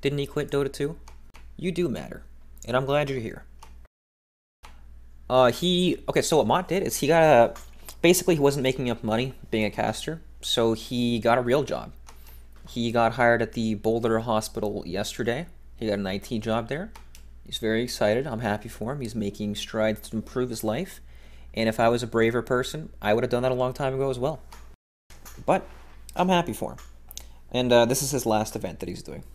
Didn't he quit Dota 2? You do matter, and I'm glad you're here. Okay, so what Maut did is basically he wasn't making enough money being a caster, so he got a real job. He got hired at the Boulder Hospital yesterday. He got an IT job there. He's very excited. I'm happy for him. He's making strides to improve his life. And if I was a braver person, I would have done that a long time ago as well. But I'm happy for him. And this is his last event that he's doing.